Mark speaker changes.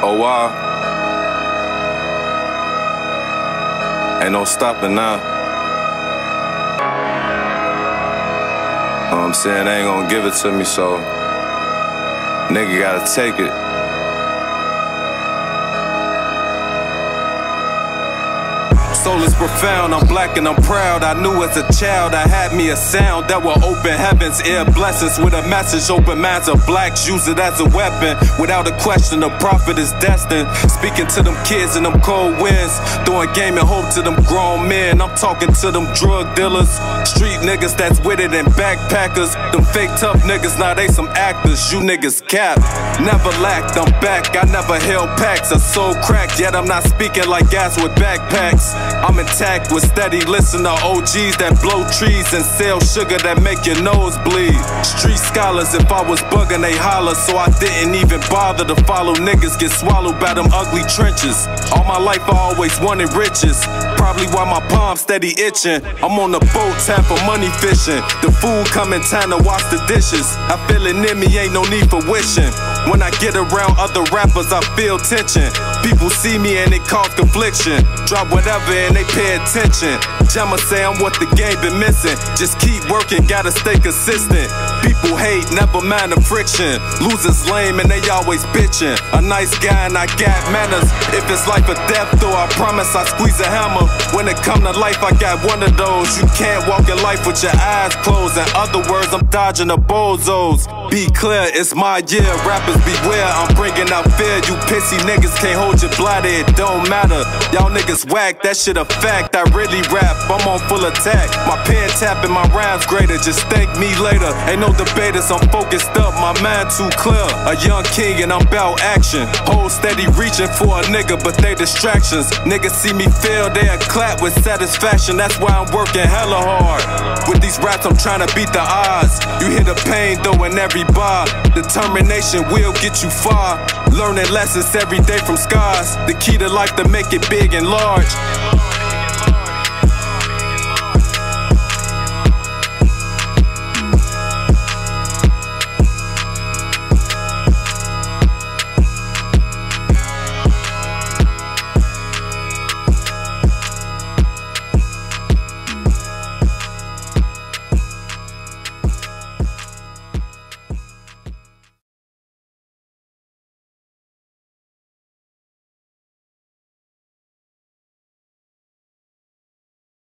Speaker 1: Oh wow. Ain't no stopping now. Know what I'm saying? They ain't gonna give it to me, so nigga gotta take it. Soul is profound, I'm black and I'm proud. I knew as a child I had me a sound that will open heavens, air blessings with a message. Open minds of blacks, use it as a weapon. Without a question, the prophet is destined. Speaking to them kids in them cold winds, throwing game and hope to them grown men. I'm talking to them drug dealers, street niggas that's with it and backpackers. Them fake tough niggas, now they some actors. You niggas cap, never lacked, I'm back. I never held packs, a soul cracked, yet I'm not speaking like guys with backpacks. I'm intact with steady listen to OGs that blow trees and sell sugar that make your nose bleed. Street scholars, if I was bugging they holler, so I didn't even bother to follow niggas get swallowed by them ugly trenches. All my life I always wanted riches, probably why my palms steady itching. I'm on the boat, time for money fishing. The food coming, time to wash the dishes. I feel it in me, ain't no need for wishing. When I get around other rappers, I feel tension. People see me and it cause confliction. Drop whatever and they pay attention. Jamma say I'm what the game been missing. Just keep working, gotta stay consistent. People hate, never mind the friction. Losers lame and they always bitching. A nice guy and I got manners. If it's life or death though, I promise I squeeze a hammer. When it come to life, I got one of those. You can't walk in life with your eyes closed. In other words, I'm dodging the bozos. Be clear, it's my year, rappers beware. I'm bringing out fear, you pissy niggas can't hold your bladder, it don't matter. Y'all niggas whack, that shit a fact. I really rap, I'm on full attack. My pen tapping, my rhymes greater, just thank me later. Ain't no debaters, I'm focused up, my mind too clear. A young king and I'm bout action. Hold steady reaching for a nigga, but they distractions. Niggas see me fail, they'll clap with satisfaction. That's why I'm working hella hard. With these raps, I'm trying to beat the odds. You hear the pain though in every bar. Determination will get you far. Learning lessons every day from scars. The key to life to make it big and large.